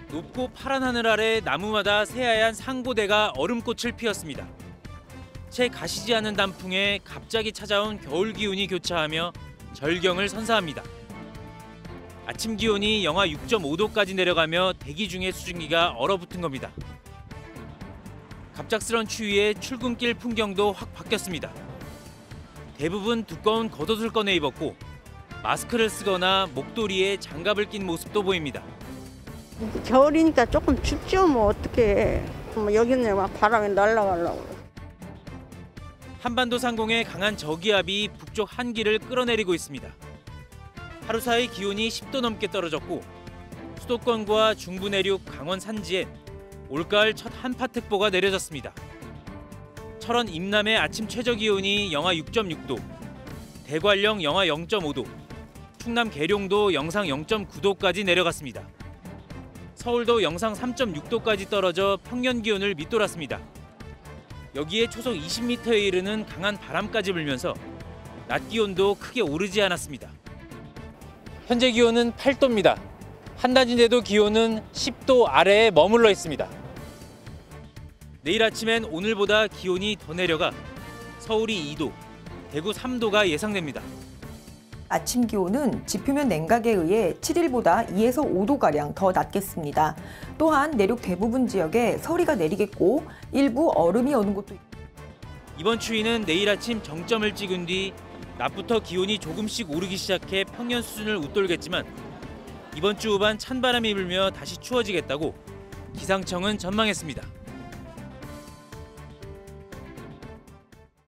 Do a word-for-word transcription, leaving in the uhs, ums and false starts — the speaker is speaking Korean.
높고 파란 하늘 아래 나무마다 새하얀 상고대가 얼음꽃을 피웠습니다. 채 가시지 않는 단풍에 갑자기 찾아온 겨울 기온이 교차하며 절경을 선사합니다. 아침 기온이 영하 육 점 오 도까지 내려가며 대기 중의 수증기가 얼어붙은 겁니다. 갑작스런 추위에 출근길 풍경도 확 바뀌었습니다. 대부분 두꺼운 겉옷을 꺼내 입었고 마스크를 쓰거나 목도리에 장갑을 낀 모습도 보입니다. 겨울이니까 조금 춥죠. 뭐 어떻게 뭐 여기는 막 바람이 날아가려고. 한반도 상공의 강한 저기압이 북쪽 한기를 끌어내리고 있습니다. 하루 사이 기온이 십 도 넘게 떨어졌고 수도권과 중부 내륙 강원 산지엔 올가을 첫 한파특보가 내려졌습니다. 철원 임남의 아침 최저 기온이 영하 육 점 육 도, 대관령 영하 영 점 오 도, 충남 계룡도 영상 영 점 구 도까지 내려갔습니다. 서울도 영상 삼 점 육 도까지 떨어져 평년 기온을 밑돌았습니다. 여기에 초속 이십 미터에 이르는 강한 바람까지 불면서 낮 기온도 크게 오르지 않았습니다. 현재 기온은 팔 도입니다. 한낮인데도 기온은 십 도 아래에 머물러 있습니다. 내일 아침엔 오늘보다 기온이 더 내려가 서울이 이 도, 대구 삼 도가 예상됩니다. 아침 기온은 지표면 냉각에 의해 칠 일보다 이에서 오 도가량 더 낮겠습니다. 또한 내륙 대부분 지역에 서리가 내리겠고 일부 얼음이 오는 곳도 있습니다. 이번 추위는 내일 아침 정점을 찍은 뒤 낮부터 기온이 조금씩 오르기 시작해 평년 수준을 웃돌겠지만 이번 주 후반 찬바람이 불며 다시 추워지겠다고 기상청은 전망했습니다.